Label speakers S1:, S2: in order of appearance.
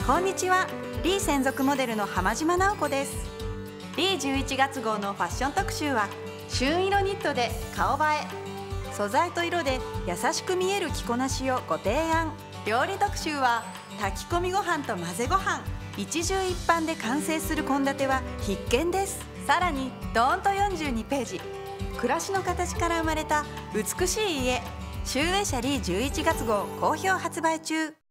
S1: こんにちは。リー専属モデルの浜島直子です。リー11月号のファッション特集は旬色ニットで顔映え、素材と色で優しく見える着こなしをご提案。料理特集は炊き込みご飯と混ぜご飯、一汁一飯で完成する献立は必見です。さらにドーンと42ページ、暮らしの形から生まれた美しい家、集英社リー11月号好評発売中。